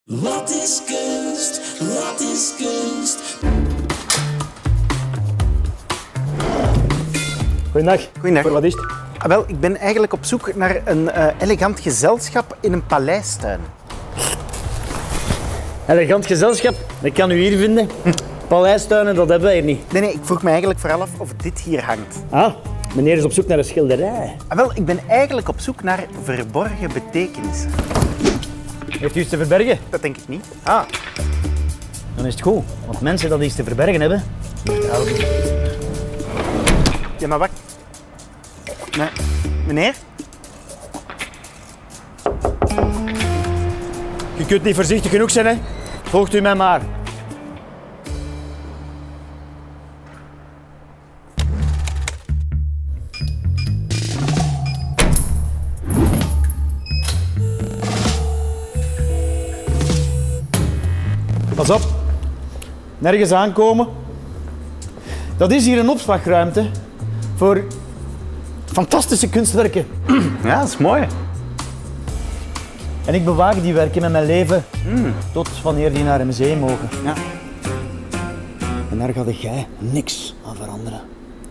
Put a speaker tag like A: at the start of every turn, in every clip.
A: Wat is kunst? Wat is kunst?
B: Goedendag.
C: Goedendag.
B: Voor wat is het?
C: Wel, ik ben eigenlijk op zoek naar een elegant gezelschap in een paleistuin.
B: Elegant gezelschap, dat kan u hier vinden. Paleistuinen, dat hebben wij hier niet.
C: Nee, ik vroeg me eigenlijk vooral af of dit hier hangt.
B: Ah, meneer is op zoek naar een schilderij.
C: Wel, ik ben eigenlijk op zoek naar verborgen betekenissen.
B: Heeft u iets te verbergen?
C: Dat denk ik niet.
B: Ah, dan is het goed. Want mensen dat iets te verbergen hebben, die houden.
C: Ja, maar wacht. Nee. Meneer?
B: Je kunt niet voorzichtig genoeg zijn, hè? Volgt u mij maar. Pas op. Nergens aankomen. Dat is hier een opslagruimte voor fantastische kunstwerken.
C: Ja, dat is mooi.
B: En ik bewaak die werken met mijn leven tot wanneer die naar een museum mogen.
C: Ja.
B: En daar ga jij niks aan veranderen.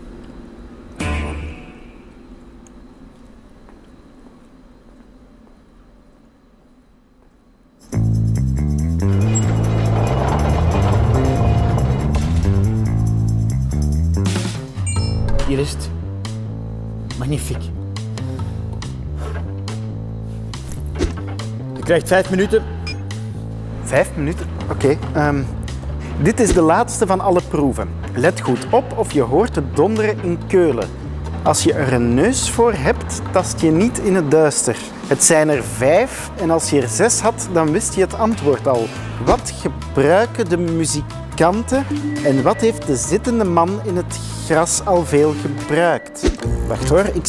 B: Hier is het. Magnifiek. Je krijgt 5 minuten.
C: 5 minuten? Oké. Dit is de laatste van alle proeven. Let goed op of je hoort het donderen in Keulen. Als je er een neus voor hebt, tast je niet in het duister. Het zijn er 5 en als je er 6 had, dan wist je het antwoord al. Wat gebruiken de muzikanten en wat heeft de zittende man in het gras al veel gebruikt? Wacht hoor, ik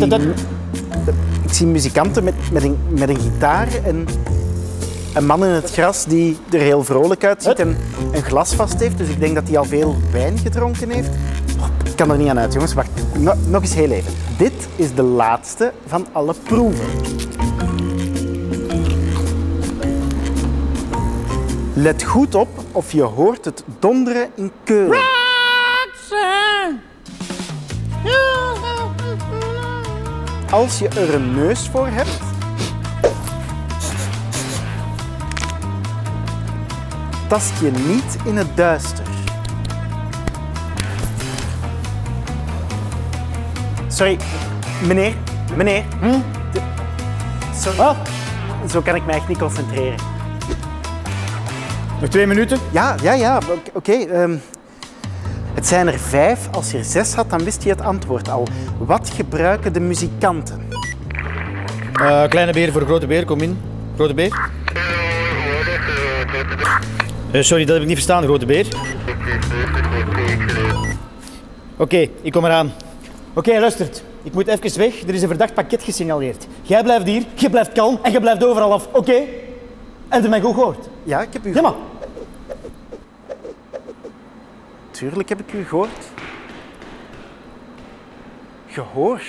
C: zie muzikanten met een gitaar en een man in het gras die er heel vrolijk uitziet en een glas vast heeft. Dus ik denk dat hij al veel wijn gedronken heeft. Oh, ik kan er niet aan uit, jongens. Wacht, nog eens heel even. Dit is de laatste van alle proeven. Let goed op of je hoort het donderen in Keulen. Als je er een neus voor hebt, tast je niet in het duister. Sorry, meneer. Sorry.
B: Ah,
C: Zo kan ik me echt niet concentreren.
B: nog 2 minuten.
C: Ja, oké. Het zijn er 5. Als je er 6 had, dan wist je het antwoord al. Wat gebruiken de muzikanten?
B: Kleine beer voor grote beer, kom in. Grote beer. Sorry, dat heb ik niet verstaan, grote beer. Oké, ik kom eraan. Oké, luistert. Ik moet even weg. Er is een verdacht pakket gesignaleerd. Jij blijft hier, je blijft kalm en je blijft overal af. Oké? En heb je mij goed gehoord?
C: Ja, ik heb u...
B: Ja, maar.
C: Tuurlijk heb ik u gehoord. Gehoor?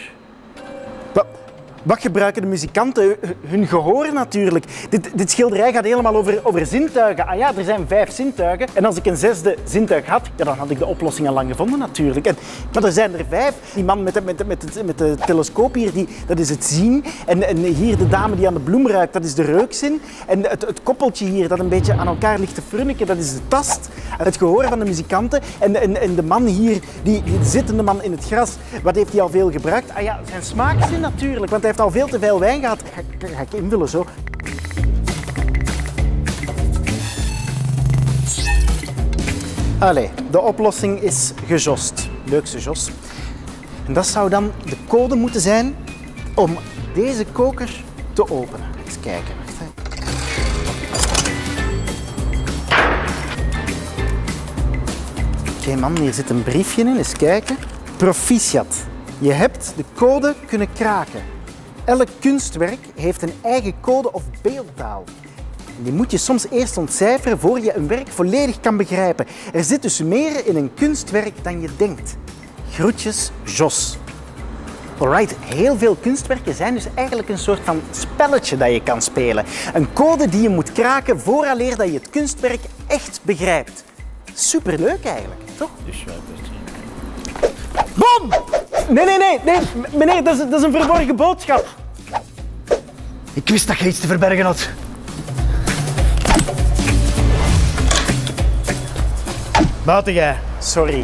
C: Wat gebruiken de muzikanten? Hun gehoor natuurlijk. Dit schilderij gaat helemaal over zintuigen. Ah ja, er zijn 5 zintuigen. En als ik een 6e zintuig had, ja, dan had ik de oplossing al lang gevonden natuurlijk. Maar er zijn er 5. Die man met de telescoop hier, dat is het zien. En hier de dame die aan de bloem ruikt, dat is de reukzin. En het koppeltje hier dat een beetje aan elkaar ligt te frunniken, dat is de tast. Het gehoor van de muzikanten. En de man hier, die zittende man in het gras, wat heeft hij al veel gebruikt? Ah ja, zijn smaakzin natuurlijk, want hij heeft al veel te veel wijn gehad. Ga ik invullen zo. Allee, de oplossing is gejost. Leukste jos. En dat zou dan de code moeten zijn om deze koker te openen. Eens kijken. Wacht, hè. Oké, man, hier zit een briefje in. Eens kijken. Proficiat. Je hebt de code kunnen kraken. Elk kunstwerk heeft een eigen code of beeldtaal. Die moet je soms eerst ontcijferen voor je een werk volledig kan begrijpen. Er zit dus meer in een kunstwerk dan je denkt. Groetjes, Jos. Alright, heel veel kunstwerken zijn dus eigenlijk een soort van spelletje dat je kan spelen. Een code die je moet kraken vooraleer dat je het kunstwerk echt begrijpt. Superleuk eigenlijk, toch? Bom! Nee, meneer, dat is een verborgen boodschap.
B: Ik wist dat je iets te verbergen had. Buiten jij.
C: Sorry.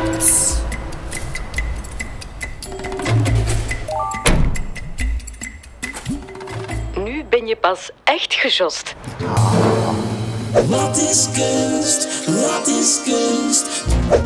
D: Nu ben je pas echt gejost.
A: Wat is kunst? Wat is kunst?